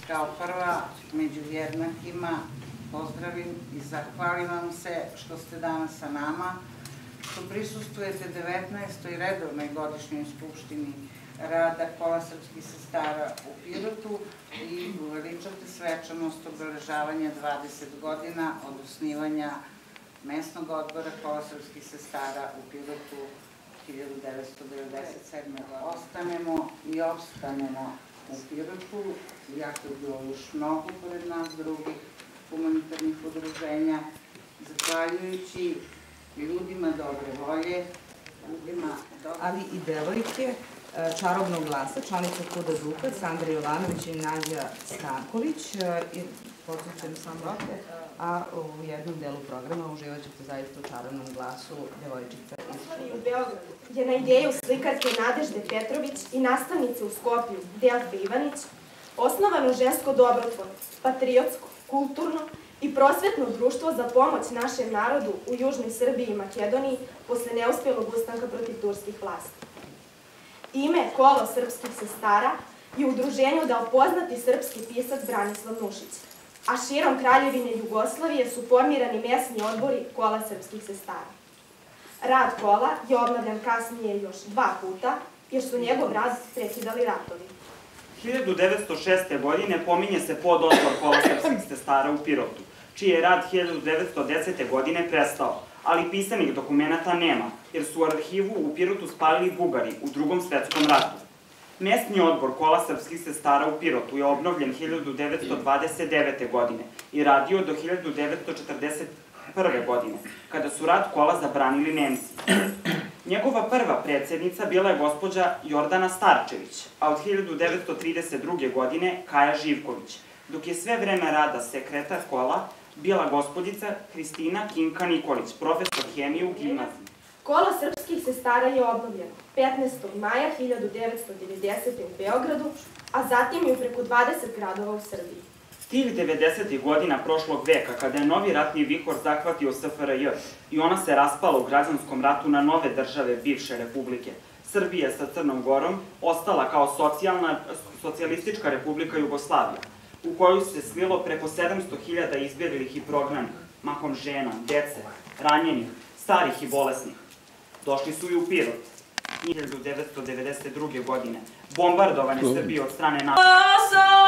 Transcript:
kao prva među jednakima pozdravim i zahvalim vam se što ste danas sa nama, što prisustujete 19. redovnoj godišnjoj skupštini rada Kola srpskih sestara u Pirotu i uveličate svečanost obeležavanja 20 godina od osnivanja mesnog odbora Kola srpskih sestara u Pirotu 1997. godine. Ostanemo i opstanemo u Pirotu, jako je bilo još mnogo pored nas drugih humanitarnih udruženja, zahvaljujući ljudima dobre volje, ali i devojke čarobnog glasa, članica Kuda Duka, Sandra Jovanović i Nađa Stanković. Podsjećam samo, a u jednom delu programa uživat ćete zaista u čarobnom glasu devojčica iz u Beogradu je na ideju slikarke Nadežde Petrović i nastavnice u Skoplju Delfe Ivanić osnovano žensko dobrotvorno, patriotsko, kulturno i prosvetno društvo za pomoć našem narodu u Južnoj Srbiji i Makedoniji posle neuspjelog ustanka protiv turskih vlasti. Ime Kolo srpskih sestara je u udruženju dao poznati srpski pisac Branislav Nušić, a širom Kraljevine Jugoslavije su formirani mesni odbori Kola srpskih sestara. Rad Kola je obnavljan kasnije još 2 puta, jer su njegov rad prekidali ratovi. 1906. godine pominje se pododbor Kola srpskih sestara u Pirotu, čiji je rad 1910. godine prestao, ali pisanih dokumenata nema, jer su u arhivu u Pirotu spalili Bugari u Drugom svetskom ratu. Mesni odbor Kola srpskih sestara u Pirotu je obnovljen 1929. godine i radio do 1941. godine, kada su rad Kola zabranili Nemci. Njegova prva predsjednica bila je gospođa Jordana Starčević, a od 1932. godine Kaja Živković, dok je sve vreme rada sekretar Kola bila gospodica Hristina Kinka Nikolić, profesor hemije u gimnaziji. Kolo srpskih sestara je obnovljeno 15. maja 1990. u Beogradu, a zatim i u preko 20 gradova u Srbiji. Tih 90. godina prošlog veka, kada je novi ratni vihor zahvatio SFRJ i ona se raspala u građanskom ratu na nove države bivše republike, Srbija sa Crnom Gorom ostala kao socijalistička republika Jugoslavija, u koju se slilo preko 700.000 izbjeglih i prognanih, mahom žena, dece, ranjenih, starih i bolesnih. Došli su i u Pirot. 1992. godine bombardovanje Srbije od strane NATO.